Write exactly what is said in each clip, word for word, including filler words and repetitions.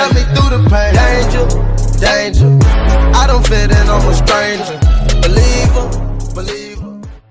got me through the pain. Danger, danger, I don't fit in, I'm a stranger. Believer, believer.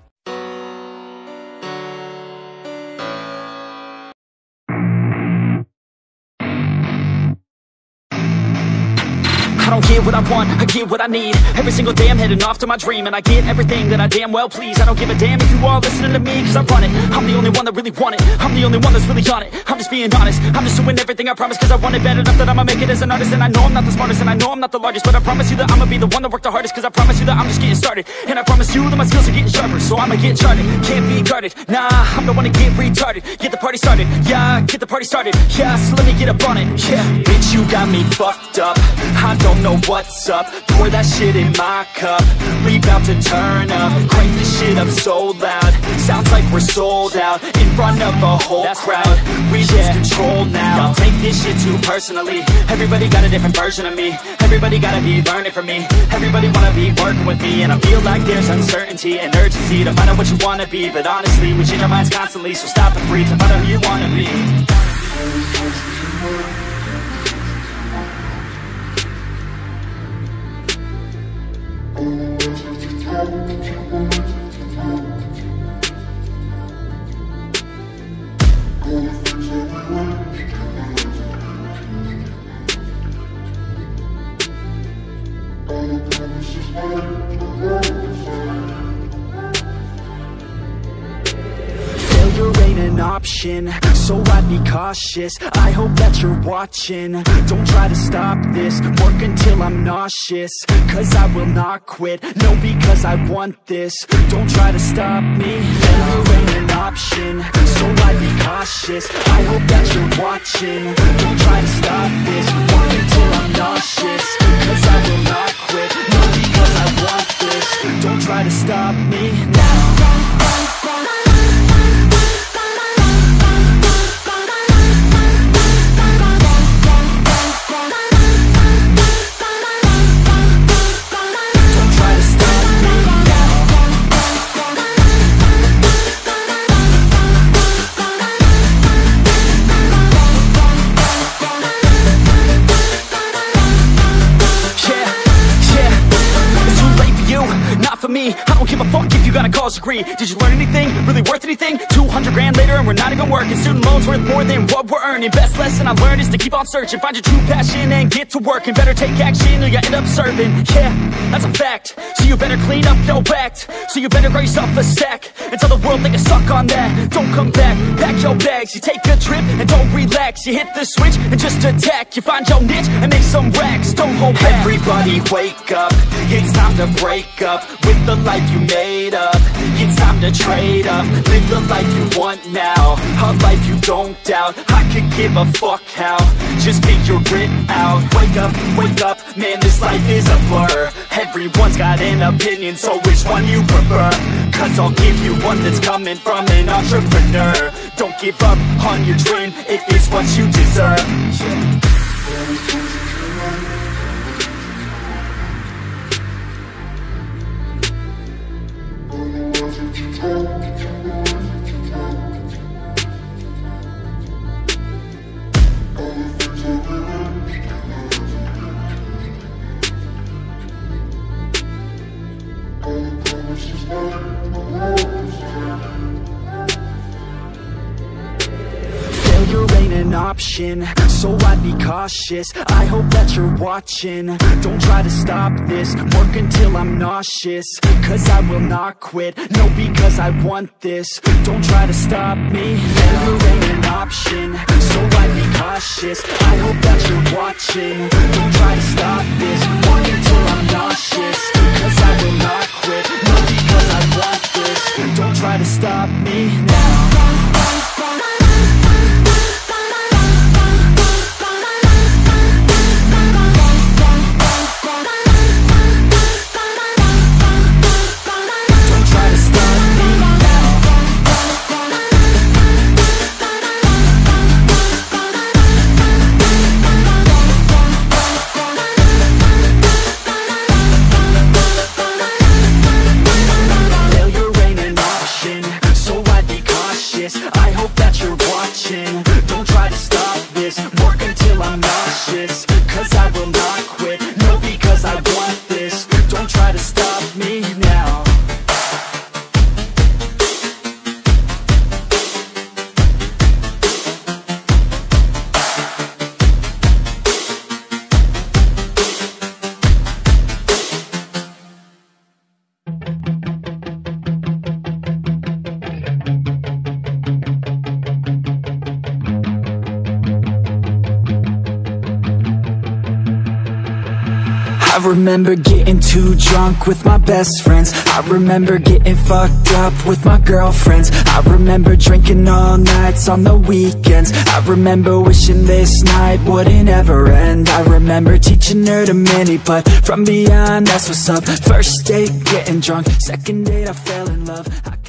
I don't get what I want, I get what I need. Every single day I'm heading off to my dream, and I get everything that I damn well please. I don't give a damn if you all listening to me, cause I run it. I'm the only one that really want it, I'm the only one that's really on it. I'm just being honest, I'm just doing everything I promise, cause I want it bad enough that I'ma make it as an artist. And I know I'm not the smartest, and I know I'm not the largest, but I promise you that I'ma be the one that worked the hardest. Cause I promise you that I'm just getting started, and I promise you that my skills are getting sharper. So I'ma get charted, can't be guarded. Nah, I'm the one to get retarded. Get the party started, yeah, get the party started. Yeah, so let me get up on it, yeah. Bitch, you got me fucked up, I don't know what's up. Pour that shit in my cup, we bout to turn up. Crank this shit up so loud, sounds like we're sold out. In front of a whole That's crowd, right. we yeah. lose control now. Y'all take this shit too personally, everybody got a different version of me. Everybody gotta be learning from me, everybody wanna be working with me. And I feel like there's uncertainty and urgency to find out what you wanna be. But honestly, we change our minds constantly, so stop and breathe and find out who you wanna be. Failure ain't an option, so I'd be cautious. I hope that you're watching, don't try to stop this. Work until I'm nauseous, cause I will not quit. No, because I want this, don't try to stop me. Failure ain't an option, so I'd be cautious. I hope that you're watching, don't try to stop this. Work until I'm nauseous, cause I will not quit. No, because I want this, don't try to stop me now. Me, I don't give a fuck if you got a college degree. Did you learn anything? Really worth anything? two hundred grand later and we're not even working. Student loans worth more than what we're earning. Best lesson I learned is to keep on searching. Find your true passion and get to work. And better take action or you end up serving. Yeah, that's a fact. So you better clean up your act. So you better grab yourself a sack and tell the world they can suck on that. Don't come back, pack your bags. You take a trip and don't relax. You hit the switch and just attack. You find your niche and make some racks. Don't hold back. Everybody wake up, it's time to break up with the life you made up. It's time to trade up, live the life you want now, a life you don't doubt. I could give a fuck how, just figure it out. Wake up, wake up, man, this life is a blur. Everyone's got an opinion, so which one you prefer? Cause I'll give you one that's coming from an entrepreneur. Don't give up on your dream if it's what you deserve. Failure ain't an option, so I'd be cautious. I hope that you're watching, don't try to stop this. Work until I'm nauseous, cause I will not quit. No, because I want this, don't try to stop me. Failure ain't an option, so I'd be cautious. I hope that you're watching, don't try to stop this. Work until I'm nauseous, cause I will not quit. No, because I want this, don't try to stop me now. I remember getting too drunk with my best friends. I remember getting fucked up with my girlfriends. I remember drinking all nights on the weekends. I remember wishing this night wouldn't ever end. I remember teaching her to mini putt from beyond, that's what's up. First date, getting drunk. Second date, I fell in love. I